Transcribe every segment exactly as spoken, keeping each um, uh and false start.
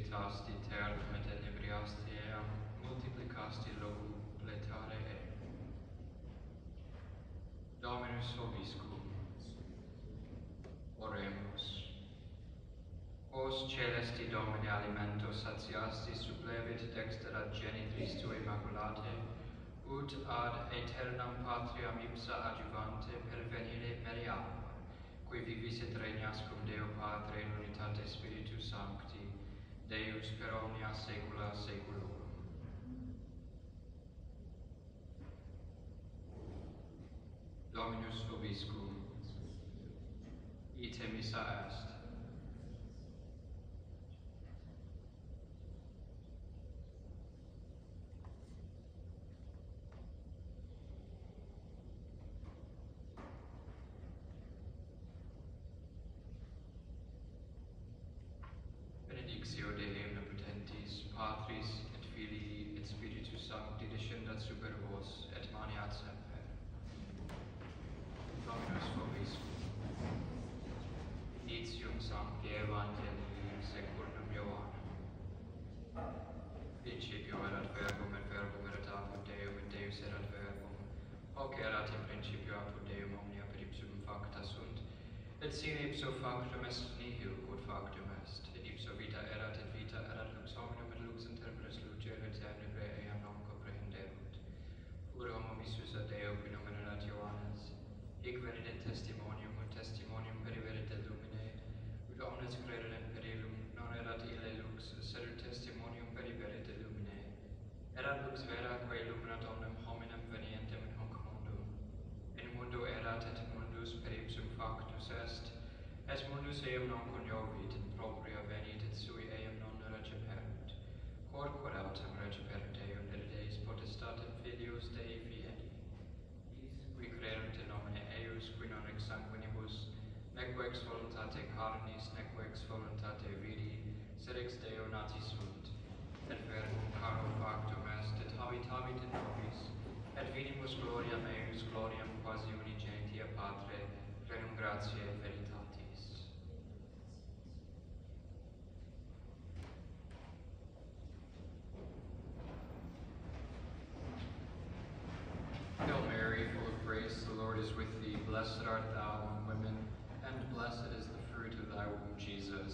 suscitasti terram et inebriasti eam, multiplicasti locu pletare eam. Dominus vobiscum. Oremus. Os celesti Domine alimento satiasti suplevit dextera genitris Tui immaculate, ut ad aeternam patriam ipsa adjuvante pervenire meriam, qui vivis et regnas cum Deo Patre in unitate Spiritus Sancti, Deus per omnia saecula saeculorum. Dominus vobiscum. Ite missa est. Benedictio Dei omnipotentis, Patris et Filii et Spiritus Sancti descendat super vos et maniat semper. Dominus vobiscum. Initium Sancti Evangelii secundum Ioannem. Principio erat verbum et verbum erat apud Deum et Deus erat verbum. Hoc erat in principio apud Deum omnia per ipsum facta sunt, et sine ipso factum est nihil quod factum est. In ipso vita erat et vita erat lux hominum et lux in temporis luce et tenebrae eam non comprehenderunt. Ut homo missus ad Deo qui nomen erat Ioannes, hic venit in testimonium ut testimonium periverit et lumine, ut omnes credent per illum, non erat ille lux, sed ut testimonium periverit et lumine. Erat lux vera quae illuminat omnem hominem venientem in hoc mundo. In mundo erat et mundus per ipsum factus est, et mundus eam non coniovit, in propria venit et sui eam non receperunt. Quod quod autem receperunt eum et Deis potestatem filios Dei fieri. Qui credunt in nomine eius, qui non ex sanguinibus, neque ex voluntate carnis, neque ex voluntate vidi, sed ex Deo nati sunt. Et verbum caro factum est, et habitabit in nobis, et vidimus gloriam eius, gloriam quasi unigenitia Patre, plenum gratiae et veritatis. Hail Mary, full of grace, the Lord is with thee. Blessed art thou among women, and blessed is the fruit of thy womb, Jesus.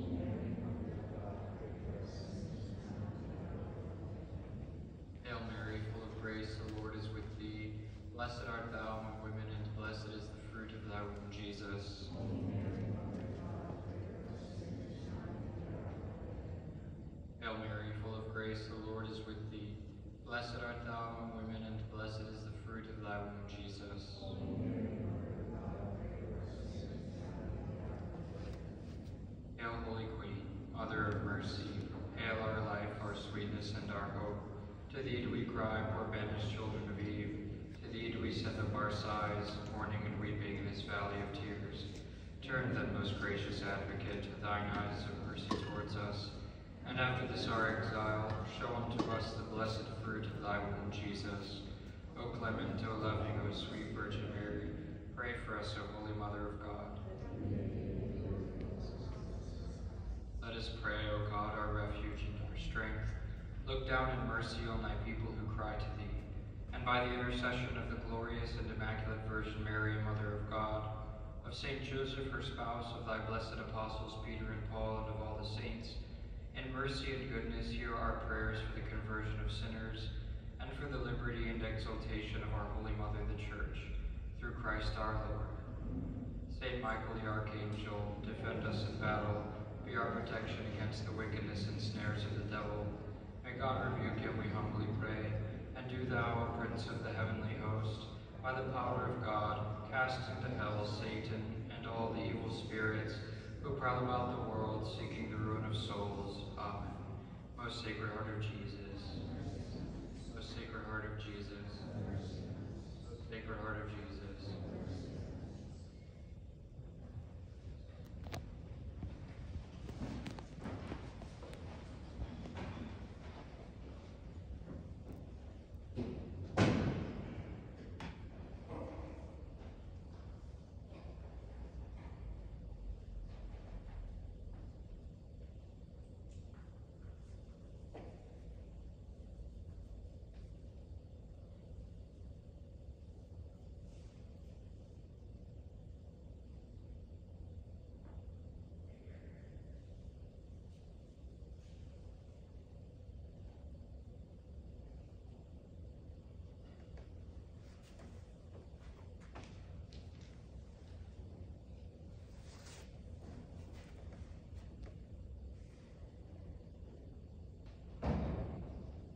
Hail Mary, full of grace, the Lord is with thee. Blessed art thou among women, and blessed is the fruit of thy womb, Jesus. Hail Mary, full of grace, the Lord is with thee. Blessed art thou among women, and blessed is the fruit of thy womb, Jesus. Hail, Holy Queen, Mother of Mercy, hail our life, our sweetness, and our hope. To thee do we cry, poor banished children of Eve. To thee do we send up our sighs, mourning and weeping in this valley of tears. Turn then, most gracious Advocate, thine eyes of mercy towards us, and after this our exile, show unto us the blessed fruit of thy womb, Jesus. O clement, O loving, O sweet Virgin Mary, pray for us, O Holy Mother of God. Let us pray, O God, our refuge and our strength. Look down in mercy on thy people who cry to thee, and by the intercession of the glorious and immaculate Virgin Mary, Mother of God, of Saint Joseph, her spouse, of thy blessed apostles Peter and Paul, and of all the saints, in mercy and goodness hear our prayers for the conversion of sinners, and for the liberty and exaltation of our Holy Mother, the Church, through Christ our Lord. Saint Michael the Archangel, defend us in battle, be our protection against the wickedness and snares of the devil. May God rebuke him, we humbly pray. And do thou, O Prince of the heavenly host, by the power of God, cast into hell Satan and all the evil spirits who prowl about the world seeking the ruin of souls. Amen. Most Sacred Heart of Jesus,